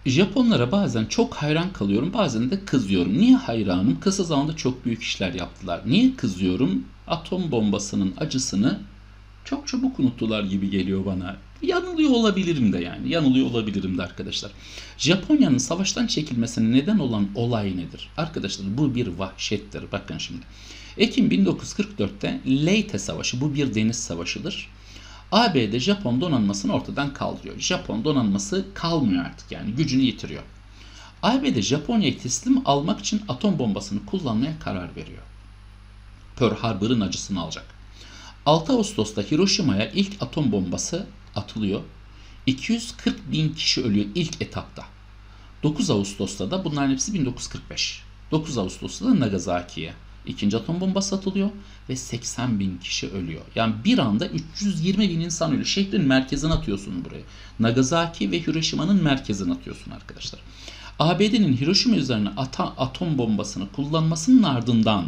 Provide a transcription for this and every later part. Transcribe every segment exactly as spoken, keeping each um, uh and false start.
Japonlara bazen çok hayran kalıyorum, bazen de kızıyorum. Niye hayranım? Kısa zamanda çok büyük işler yaptılar. Niye kızıyorum? Atom bombasının acısını çok çabuk unuttular gibi geliyor bana. Yanılıyor olabilirim de yani. Yanılıyor olabilirim de arkadaşlar. Japonya'nın savaştan çekilmesine neden olan olay nedir? Arkadaşlar bu bir vahşettir. Bakın şimdi. Ekim bin dokuz yüz kırk dörtte Leyte Savaşı, bu bir deniz savaşıdır. A B D Japon donanmasını ortadan kaldırıyor. Japon donanması kalmıyor artık, yani gücünü yitiriyor. A B D Japonya'yı teslim almak için atom bombasını kullanmaya karar veriyor. Pearl Harbor'ın acısını alacak. altı Ağustos'ta Hiroşima'ya ilk atom bombası atılıyor. iki yüz kırk bin kişi ölüyor ilk etapta. dokuz Ağustos'ta da, bunların hepsi bin dokuz yüz kırk beş. dokuz Ağustos'ta da Nagasaki'ye ikinci atom bombası atılıyor ve seksen bin kişi ölüyor. Yani bir anda üç yüz yirmi bin insan ölüyor. Şehrin merkezine atıyorsun burayı. Nagasaki ve Hiroşima'nın merkezine atıyorsun arkadaşlar. A B D'nin Hiroşima üzerine atom bombasını kullanmasının ardından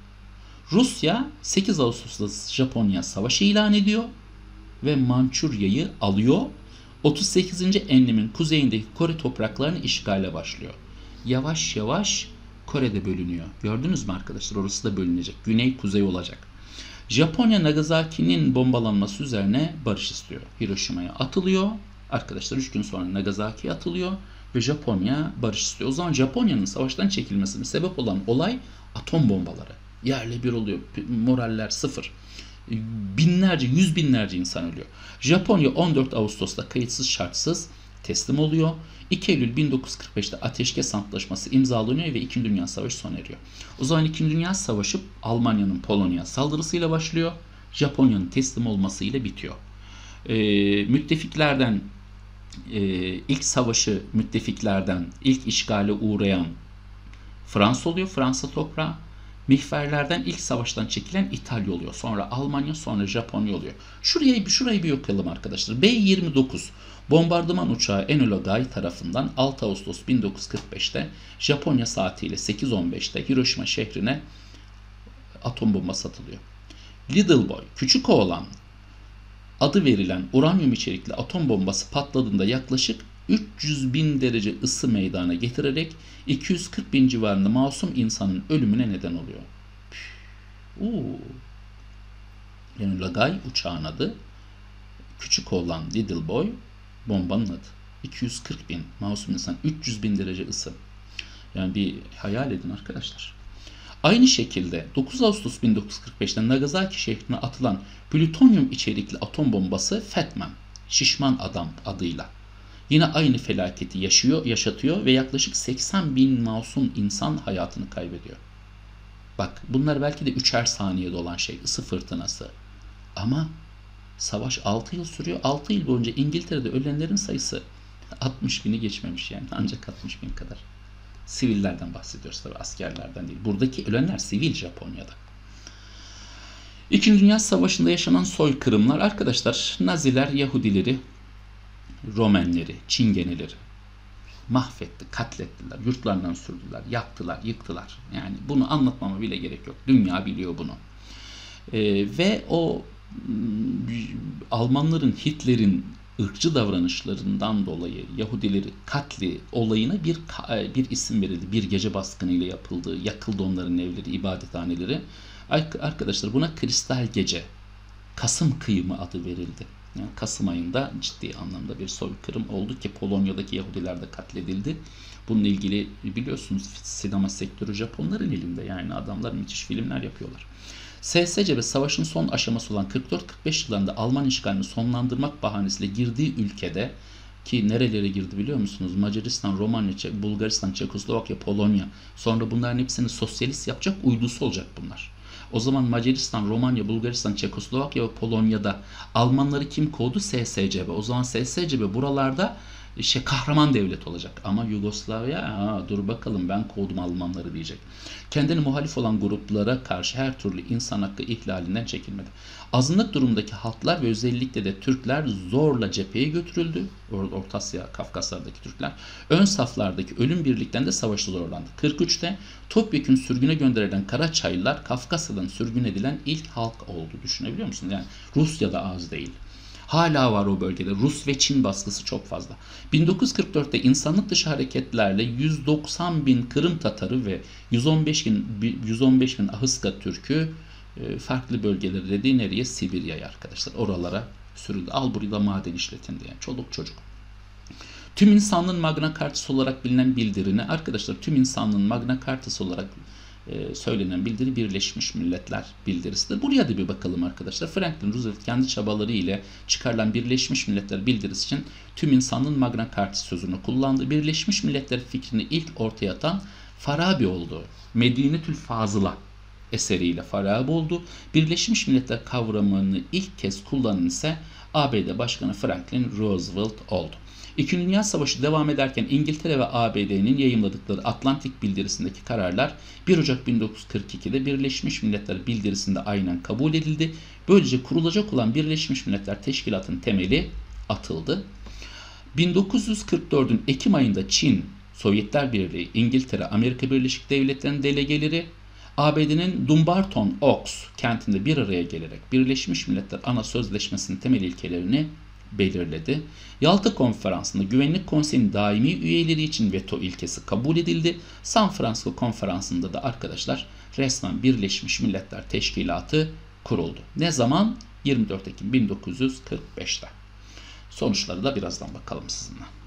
Rusya sekiz Ağustos'ta Japonya savaşı ilan ediyor ve Mançurya'yı alıyor. otuz sekizinci enlemin kuzeyindeki Kore topraklarını işgale başlıyor. Yavaş yavaş Kore'de bölünüyor. Gördünüz mü arkadaşlar? Orası da bölünecek. Güney kuzey olacak. Japonya Nagasaki'nin bombalanması üzerine barış istiyor. Hiroşima'ya atılıyor. Arkadaşlar üç gün sonra Nagasaki'ye atılıyor ve Japonya barış istiyor. O zaman Japonya'nın savaştan çekilmesine sebep olan olay atom bombaları. Yerle bir oluyor. Moraller sıfır. Binlerce, yüz binlerce insan ölüyor. Japonya on dört Ağustos'ta kayıtsız şartsız teslim oluyor. iki Eylül bin dokuz yüz kırk beşte Ateşkes Antlaşması imzalanıyor ve İkinci Dünya Savaşı sona eriyor. O zaman İkinci Dünya Savaşı Almanya'nın Polonya saldırısıyla başlıyor. Japonya'nın teslim olmasıyla bitiyor. Ee, müttefiklerden e, ilk savaşı müttefiklerden ilk işgale uğrayan Fransa oluyor. Fransa toprağı. Mihverlerden ilk savaştan çekilen İtalya oluyor. Sonra Almanya, sonra Japonya oluyor. Şurayı, şurayı bir okuyalım arkadaşlar. B yirmi dokuz bombardıman uçağı Enola Gay tarafından altı Ağustos bin dokuz yüz kırk beşte Japonya saatiyle sekiz on beşte Hiroşima şehrine atom bombası atılıyor. Little Boy, küçük oğlan adı verilen uranyum içerikli atom bombası patladığında yaklaşık üç yüz bin derece ısı meydana getirerek iki yüz kırk bin civarında masum insanın ölümüne neden oluyor. Uuu. Yani Lagay uçağın adı, küçük olan Little Boy bombanın adı. iki yüz kırk bin masum insan, üç yüz bin derece ısı. Yani bir hayal edin arkadaşlar. Aynı şekilde dokuz Ağustos bin dokuz yüz kırk beşte Nagasaki şehrine atılan plütonyum içerikli atom bombası Fat Man, şişman adam adıyla yine aynı felaketi yaşıyor, yaşatıyor ve yaklaşık seksen bin masum insan hayatını kaybediyor. Bak, bunlar belki de üçer saniyede olan şey, ısı fırtınası. Ama savaş altı yıl sürüyor. altı yıl boyunca İngiltere'de ölenlerin sayısı altmış bini geçmemiş yani. Ancak altmış bin kadar. Sivillerden bahsediyoruz tabii, askerlerden değil. Buradaki ölenler sivil Japonya'da. İkinci Dünya Savaşı'nda yaşanan soykırımlar arkadaşlar, Naziler Yahudileri, Romenleri, Çingeneleri mahvetti, katlettiler, yurtlarından sürdüler, yaktılar, yıktılar. Yani bunu anlatmama bile gerek yok. Dünya biliyor bunu. Ee, ve o Almanların, Hitler'in ırkçı davranışlarından dolayı Yahudileri katli olayına bir bir isim verildi. Bir gece baskını ile yapıldı. Yakıldı onların evleri, ibadethaneleri. Arkadaşlar buna Kristal Gece, Kasım Kıyımı adı verildi. Yani Kasım ayında ciddi anlamda bir soykırım oldu ki Polonya'daki Yahudiler de katledildi. Bununla ilgili biliyorsunuz sinema sektörü Japonların elinde, yani adamlar müthiş filmler yapıyorlar. S S C B savaşın son aşaması olan kırk dört kırk beş yıllarında Alman işgalini sonlandırmak bahanesiyle girdiği ülkede, ki nerelere girdi biliyor musunuz? Macaristan, Romanya, Bulgaristan, Çekoslovakya, Polonya. Sonra bunların hepsini sosyalist yapacak, uydusu olacak bunlar. O zaman Macaristan, Romanya, Bulgaristan, Çekoslovakya ve Polonya'da Almanları kim kovdu? S S C B. O zaman S S C B buralarda işte kahraman devlet olacak. Ama Yugoslavya, aa, dur bakalım ben kovdum Almanları diyecek. Kendine muhalif olan gruplara karşı her türlü insan hakkı ihlalinden çekinmedi. Azınlık durumdaki halklar ve özellikle de Türkler zorla cepheye götürüldü. Orta Asya, Kafkaslardaki Türkler. Ön saflardaki ölüm birlikten de savaşta zorlandı. kırk üçte topyekün sürgüne gönderilen Karaçaylılar Kafkasya'dan sürgün edilen ilk halk oldu. Düşünebiliyor musun? Yani Rusya'da az değil. Hala var o bölgede. Rus ve Çin baskısı çok fazla. bin dokuz yüz kırk dörtte insanlık dışı hareketlerle yüz doksan bin Kırım Tatarı ve yüz on beş bin, yüz on beş bin Ahıska Türk'ü farklı bölgelere dediği nereye? Sibirya'ya arkadaşlar. Oralara sürüldü. Al burayı da maden işletin diye. Çoluk çocuk. Tüm insanlığın Magna Cartası olarak bilinen bildirini arkadaşlar tüm insanlığın Magna Cartası olarak e, söylenen bildiri Birleşmiş Milletler bildirisidir. Buraya da bir bakalım arkadaşlar. Franklin Roosevelt kendi çabaları ile çıkarılan Birleşmiş Milletler bildirisi için tüm insanlığın Magna Cartası sözünü kullandı. Birleşmiş Milletler fikrini ilk ortaya atan Farabi oldu. Medinetül Fazıla eseriyle Farabi oldu. Birleşmiş Milletler kavramını ilk kez kullanan ise A B D Başkanı Franklin Roosevelt oldu. İkinci Dünya Savaşı devam ederken İngiltere ve A B D'nin yayımladıkları Atlantik Bildirisi'ndeki kararlar bir Ocak bin dokuz yüz kırk ikide Birleşmiş Milletler Bildirisi'nde aynen kabul edildi. Böylece kurulacak olan Birleşmiş Milletler Teşkilatı'nın temeli atıldı. bin dokuz yüz kırk dördün Ekim ayında Çin, Sovyetler Birliği, İngiltere, Amerika Birleşik Devletleri'nin delegeleri A B D'nin Dumbarton Oaks kentinde bir araya gelerek Birleşmiş Milletler Ana Sözleşmesi'nin temel ilkelerini belirledi. Yalta Konferansı'nda Güvenlik Konseyi'nin daimi üyeleri için veto ilkesi kabul edildi. San Francisco Konferansı'nda da arkadaşlar resmen Birleşmiş Milletler Teşkilatı kuruldu. Ne zaman? yirmi dört Ekim bin dokuz yüz kırk beşte. Sonuçları da birazdan bakalım sizinle.